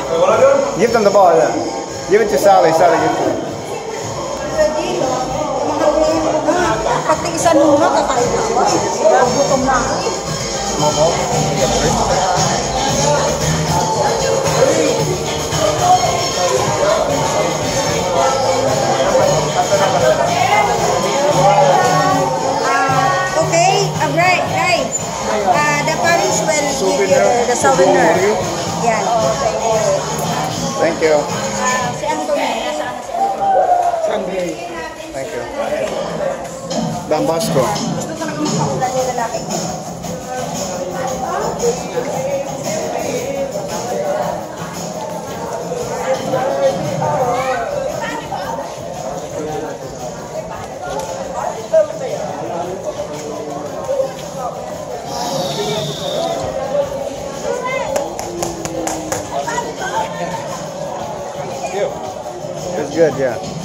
Give them the ball. Yeah. Give it to Sally. Sally, give it to her. Pati isa nung kakain ako. Gutom na. Okay, right. The parents will give you the souvenir. Yan. Thank you. Si Anthony, nasaan na si Anthony? Thank you. Don Bosco. Gusto talaga magpakulan yung lalaki. It's good, yeah.